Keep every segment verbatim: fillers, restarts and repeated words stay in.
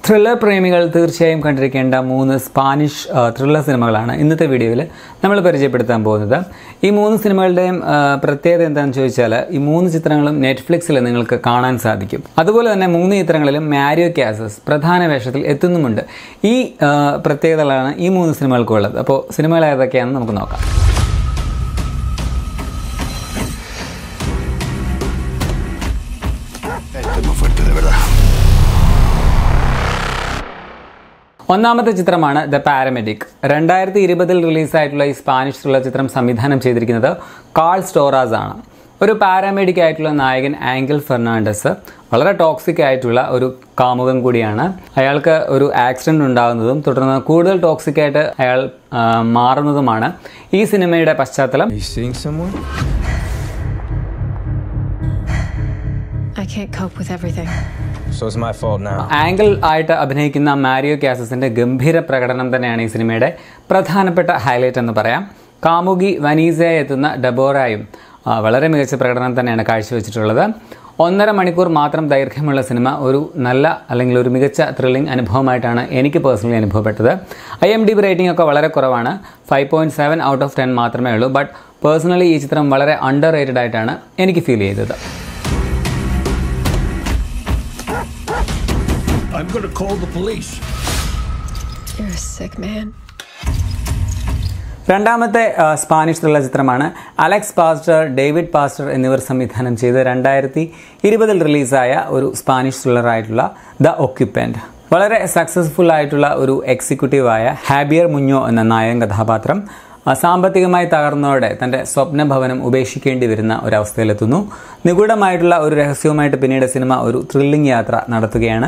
Thriller പ്രേമികൾ തീർച്ചയായും കണ്ടിരിക്കേണ്ട മൂന്ന് സ്പാനിഷ് ത്രില്ലർ സിനിമകളാണ് ഇന്നത്തെ വീഡിയോയിൽ നമ്മൾ പരിചയപ്പെടുത്താൻ പോകുന്നത്. ഈ മൂന്ന് സിനിമകളുടെയും പ്രത്യേകത എന്താണെന്ന് ചോദിച്ചാൽ ഈ മൂന്ന് ചിത്രങ്ങളും നെറ്റ്ഫ്ലിക്സിൽ നിങ്ങൾക്ക് കാണാൻ സാധിക്കും. അതുപോലെ തന്നെ മൂന്ന് ചിത്രങ്ങളിലും മാരിയോ കാസസ് പ്രധാന വേഷത്തിൽ എത്തുന്നുമുണ്ട്. ഈ പ്രത്യേകതകളാണ് ഈ മൂന്ന് സിനിമകൾക്കുള്ളത്. അപ്പോൾ സിനിമകൾ ഏതൊക്കെയാണെന്ന് നമുക്ക് നോക്കാം. ഒന്നാമത്തെ ചിത്രമാണ് ദ പാരാമെഡിക്. രണ്ടായിരത്തി ഇരുപതിൽ റിലീസായിട്ടുള്ള ഈ സ്പാനിഷ് ത്രില്ലർ ചിത്രം സംവിധാനം ചെയ്തിരിക്കുന്നത് കാൾ സ്റ്റോറാസ് ആണ്. ഒരു പാരാമെഡിക് ആയിട്ടുള്ള നായകൻ ആംഗൽ ഫെർണാണ്ടസ് വളരെ ടോക്സിക് ആയിട്ടുള്ള ഒരു കാമുകൻ കൂടിയാണ്. അയാൾക്ക് ഒരു ആക്സിഡന്റ് ഉണ്ടാകുന്നതും തുടർന്ന് കൂടുതൽ ടോക്സിക് ആയിട്ട് അയാൾ മാറുന്നതുമാണ് ഈ സിനിമയുടെ പശ്ചാത്തലം. I can't cope with everything. So it's my fault now. Angle ആയിട്ട് അഭിനയിക്കുന്ന മാരിയോ കാസസിന്റെ ഗംഭീര പ്രകടനം തന്നെയാണ് ഈ സിനിമയുടെ പ്രധാനപ്പെട്ട ഹൈലൈറ്റ് എന്ന് പറയാം. കാമുകി വനീസയായി എത്തുന്ന ഡെബോറയും വളരെ മികച്ച പ്രകടനം തന്നെയാണ് കാഴ്ചവെച്ചിട്ടുള്ളത്. ഒന്നര മണിക്കൂർ മാത്രം ദൈർഘ്യമുള്ള സിനിമ ഒരു നല്ല അല്ലെങ്കിൽ ഒരു മികച്ച ത്രില്ലിംഗ് അനുഭവമായിട്ടാണ് എനിക്ക് പേഴ്സണലി അനുഭവപ്പെട്ടത്. I M D B rating ഒക്കെ വളരെ കുറവാണ്, five point seven out of ten മാത്രമേ ഉള്ളൂ. ബട്ട് പേഴ്സണലി ഈ ചിത്രം വളരെ അണ്ടർ റേറ്റഡ് ആയിട്ടാണ് എനിക്ക് ഫീൽ ചെയ്തത്. I'm going to call the police. You're a sick man. രണ്ടാമത്തെ സ്പാനിഷ് ത്രില്ലർ ചിത്രമാണ് അലക്സ് പാസ്റ്റർ, ഡേവിഡ് പാസ്റ്റർ എന്നിവർ സംവിധാനം ചെയ്ത് രണ്ടായിരത്തി ഇരുപതിൽ റിലീസായ ഒരു സ്പാനിഷ് ത്രില്ലർ ആയിട്ടുള്ള ദ ഒക്യുപ്പന്റ്. വളരെ സക്സസ്ഫുൾ ആയിട്ടുള്ള ഒരു എക്സിക്യൂട്ടീവായ ഹാബിയർ മുഞ്ഞോ എന്ന നായകൻ കഥാപാത്രം സാമ്പത്തികമായി തകർന്നതോടെ തൻ്റെ സ്വപ്ന ഭവനം ഉപേക്ഷിക്കേണ്ടി വരുന്ന ഒരവസ്ഥയിലെത്തുന്നു. നിഗൂഢമായിട്ടുള്ള ഒരു രഹസ്യവുമായിട്ട് പിന്നീട് സിനിമ ഒരു ത്രില്ലിംഗ് യാത്ര നടത്തുകയാണ്.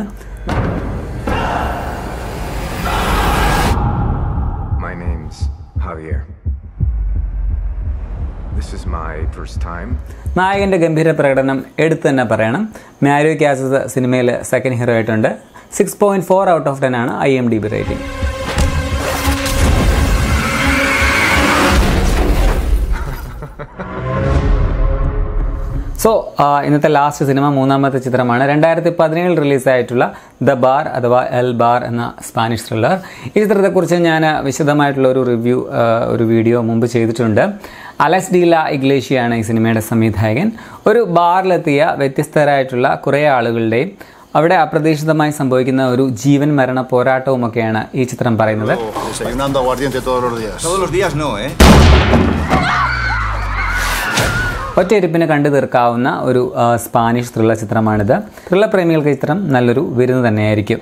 My name's Javier. This is my first time. നായകൻ്റെ ഗംഭീര പ്രകടനം എടുത്തു തന്നെ പറയണം. മാരിയോ കാസസ് സിനിമയിൽ സെക്കൻഡ് ഹീറോ ആയിട്ടുണ്ട്. Six point four out of ten ആണ് I M D B rating. So ഇന്നത്തെ ലാസ്റ്റ് സിനിമ മൂന്നാമത്തെ ചിത്രമാണ്. രണ്ടായിരത്തി പതിനേഴിൽ റിലീസായിട്ടുള്ള ദ ബാർ അഥവാ എൽ ബാർ എന്ന സ്പാനിഷ് ത്രില്ലർ. ഈ ചിത്രത്തെക്കുറിച്ച് ഞാൻ വിശദമായിട്ടുള്ള ഒരു റിവ്യൂ ഒരു വീഡിയോ മുമ്പ് ചെയ്തിട്ടുണ്ട്. അലക്സ് ഡി ലാ ഇഗ്ലേഷിയാണ് ഈ സിനിമയുടെ സംവിധായകൻ. ഒരു ബാറിലെത്തിയ വ്യത്യസ്തരായിട്ടുള്ള കുറേ ആളുകളുടെയും അവിടെ അപ്രതീക്ഷിതമായി സംഭവിക്കുന്ന ഒരു ജീവൻ മരണ പോരാട്ടവുമൊക്കെയാണ് ഈ ചിത്രം പറയുന്നത്. ഒറ്റയിരുപ്പിന് കണ്ടു തീർക്കാവുന്ന ഒരു സ്പാനിഷ് ത്രില്ലർ ചിത്രമാണിത്. ത്രില്ലർ പ്രേമികൾക്ക് ഈ ചിത്രം നല്ലൊരു വിരുന്ന് തന്നെയായിരിക്കും.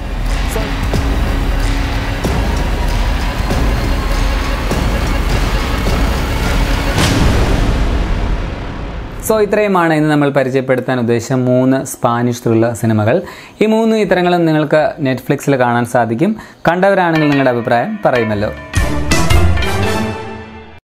സോ ഇത്രയുമാണ് ഇന്ന് നമ്മൾ പരിചയപ്പെടുത്താൻ ഉദ്ദേശിച്ച മൂന്ന് സ്പാനിഷ് ത്രില്ലർ സിനിമകൾ. ഈ മൂന്ന് ചിത്രങ്ങളും നിങ്ങൾക്ക് നെറ്റ്ഫ്ലിക്സിൽ കാണാൻ സാധിക്കും. കണ്ടവരാണെങ്കിൽ നിങ്ങളുടെ അഭിപ്രായം പറയുമല്ലോ.